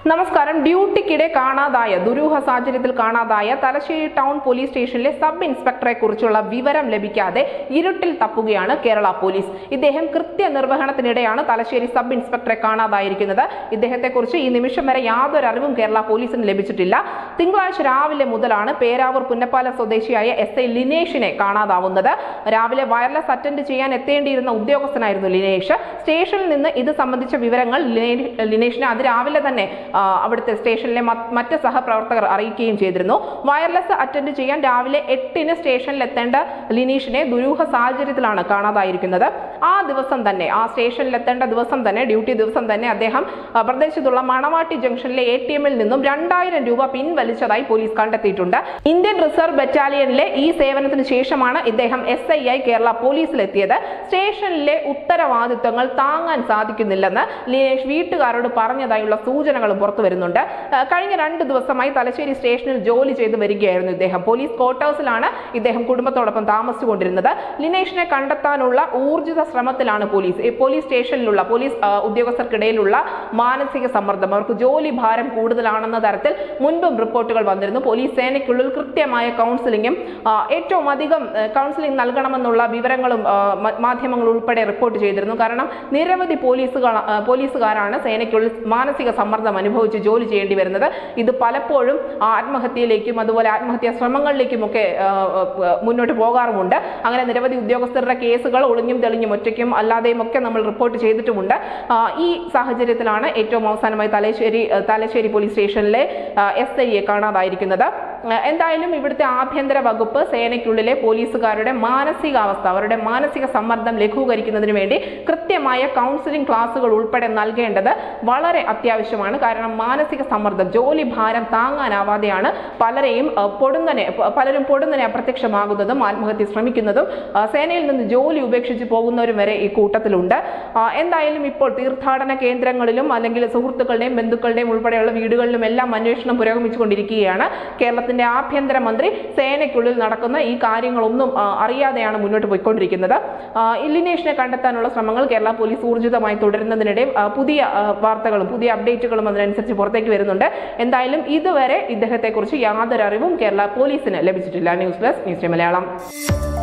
നമസ്കാരം. ഡ്യൂട്ടിക്കിടെ കാണാതായ ദുരൂഹ സാഹചര്യത്തിൽ കാണാതായ തലശ്ശേരി ടൗൺ പോലീസ് സ്റ്റേഷനിലെ സബ് ഇൻസ്പെക്ടറെ കുറിച്ചുള്ള വിവരം ലഭിക്കാതെ ഇരുട്ടിൽ തപ്പുകയാണ് കേരള പോലീസ്. ഇദ്ദേഹം കൃത്യനിർവഹണത്തിനിടെയാണ് തലശ്ശേരി സബ് ഇൻസ്പെക്ടറെ കാണാതായിരിക്കുന്നത്. ഇദ്ദേഹത്തെക്കുറിച്ച് ഈ നിമിഷം വരെ യാതൊരു അറിവും കേരള പോലീസിന് ലഭിച്ചിട്ടില്ല. തിങ്കളാഴ്ച രാവിലെ മുതലാണ് പേരാവൂർ പുന്നപ്പാല സ്വദേശിയായ SI ലിനേഷിനെ കാണാതാവുന്നത്. രാവിലെ വയർലെസ് അറ്റൻഡ് ചെയ്യാൻ എത്തേണ്ടിയിരുന്ന ഉദ്യോഗസ്ഥനായിരുന്നു ലിനേഷ്. സ്റ്റേഷനിൽ നിന്ന് ഇത് സംബന്ധിച്ച വിവരങ്ങൾ ലിനേഷിനെ അതിരാവിലെ തന്നെ അവിടുത്തെ സ്റ്റേഷനിലെ മറ്റ് സഹപ്രവർത്തകർ അറിയിക്കുകയും ചെയ്തിരുന്നു. വയർലെസ് അറ്റൻഡ് ചെയ്യാൻ രാവിലെ 8-ന് സ്റ്റേഷനിൽ എത്തേണ്ട ലിനീഷിനെ ദുരൂഹ സാഹചര്യത്തിലാണ് കാണാതായിരിക്കുന്നത്. ആ ദിവസം തന്നെ, ആ സ്റ്റേഷനിൽ എത്തേണ്ട ദിവസം തന്നെ, ഡ്യൂട്ടി ദിവസം തന്നെ അദ്ദേഹം പ്രദേശത്തുള്ള മണവാട്ടി ജംഗ്ഷനിലെ ATM-ൽ നിന്നും 2000 രൂപ പിൻവലിച്ചതായി പോലീസ് കണ്ടെത്തിയിട്ടുണ്ട്. ഇന്ത്യൻ റിസർവ് ബറ്റാലിയനിലെ ഈ സേവനത്തിന് ശേഷമാണ് ഇദ്ദേഹം SI ആയി കേരള പോലീസിലെത്തിയത്. സ്റ്റേഷനിലെ ഉത്തരവാദിത്വങ്ങൾ താങ്ങാൻ സാധിക്കുന്നില്ലെന്ന് ലിനേഷ് വീട്ടുകാരോട് പറഞ്ഞതായുള്ള സൂചനകളും പുറത്തു വരുന്നുണ്ട്. കഴിഞ്ഞ 2 ദിവസമായി തലശ്ശേരി സ്റ്റേഷനിൽ ജോലി ചെയ്തു വരികയായിരുന്നു ഇദ്ദേഹം. പോലീസ് ക്വാർട്ടേഴ്സിലാണ് ഇദ്ദേഹം കുടുംബത്തോടൊപ്പം താമസിച്ചുകൊണ്ടിരുന്നത്. ലിനേഷിനെ കണ്ടെത്താനുള്ള ഊർജിത ശ്രമത്തിലാണ് പോലീസ് സ്റ്റേഷനിലുള്ള പോലീസ് ഉദ്യോഗസ്ഥർക്കിടയിലുള്ള മാനസിക സമ്മർദ്ദം, അവർക്ക് ജോലി ഭാരം കൂടുതലാണെന്ന തരത്തിൽ മുൻപും റിപ്പോർട്ടുകൾ വന്നിരുന്നു. പോലീസ് സേനയ്ക്കുള്ളിൽ കൃത്യമായ കൗൺസിലിംഗും ഏറ്റവും അധികം കൗൺസിലിംഗ് നൽകണമെന്നുള്ള വിവരങ്ങളും മാധ്യമങ്ങൾ ഉൾപ്പെടെ റിപ്പോർട്ട് ചെയ്തിരുന്നു. കാരണം നിരവധി പോലീസുകാരാണ് സേനയ്ക്കുള്ളിൽ മാനസിക സമ്മർദ്ദം അനുഭവിച്ച് ജോലി ചെയ്യേണ്ടി വരുന്നത്. ഇത് പലപ്പോഴും ആത്മഹത്യയിലേക്കും അതുപോലെ ആത്മഹത്യാ ശ്രമങ്ങളിലേക്കുമൊക്കെ മുന്നോട്ട് പോകാറുമുണ്ട്. അങ്ങനെ നിരവധി ഉദ്യോഗസ്ഥരുടെ കേസുകൾ ഒളിഞ്ഞും തെളിഞ്ഞും ഒറ്റയ്ക്കും അല്ലാതെയും ഒക്കെ നമ്മൾ റിപ്പോർട്ട് ചെയ്തിട്ടുമുണ്ട്. ഈ സാഹചര്യത്തിലാണ് ഏറ്റവും അവസാനമായി തലശ്ശേരി പോലീസ് സ്റ്റേഷനിലെ SIയെ കാണാതായിരിക്കുന്നത്. എന്തായാലും ഇവിടുത്തെ ആഭ്യന്തര വകുപ്പ് സേനയ്ക്കുള്ളിലെ പോലീസുകാരുടെ മാനസികാവസ്ഥ, അവരുടെ മാനസിക സമ്മർദ്ദം ലഘൂകരിക്കുന്നതിന് വേണ്ടി കൃത്യമായ കൗൺസിലിംഗ് ക്ലാസുകൾ ഉൾപ്പെടെ നൽകേണ്ടത് വളരെ അത്യാവശ്യമാണ്. കാരണം മാനസിക സമ്മർദ്ദം, ജോലി ഭാരം താങ്ങാനാവാതെയാണ് പലരും പൊടുന്നനെ അപ്രത്യക്ഷമാകുന്നതും ആത്മഹത്യ ശ്രമിക്കുന്നതും സേനയിൽ നിന്ന് ജോലി ഉപേക്ഷിച്ച് പോകുന്നവരും വരെ ഈ കൂട്ടത്തിലുണ്ട്. എന്തായാലും ഇപ്പോൾ തീർത്ഥാടന കേന്ദ്രങ്ങളിലും അല്ലെങ്കിൽ സുഹൃത്തുക്കളുടെയും ബന്ധുക്കളുടെയും ഉൾപ്പെടെയുള്ള വീടുകളിലും എല്ലാം അന്വേഷണം പുരോഗമിച്ചുകൊണ്ടിരിക്കുകയാണ്. കേരളത്തിന്റെ ആഭ്യന്തരമന്ത്രി സേനയ്ക്കുള്ളിൽ നടക്കുന്ന ഈ കാര്യങ്ങളൊന്നും അറിയാതെയാണ് മുന്നോട്ട് പോയിക്കൊണ്ടിരിക്കുന്നത്. ലിനേഷിനെ കണ്ടെത്താനുള്ള ശ്രമങ്ങൾ കേരള പോലീസ് ഊർജിതമായി തുടരുന്നതിനിടെ പുതിയ വാർത്തകളും പുതിയ അപ്ഡേറ്റുകളും അതിനനുസരിച്ച് പുറത്തേക്ക് വരുന്നുണ്ട്. എന്തായാലും ഇതുവരെ ഇദ്ദേഹത്തെക്കുറിച്ച് യാതൊരു അറിവും കേരള പോലീസിന് ലഭിച്ചിട്ടില്ല. News desk news Malayalam.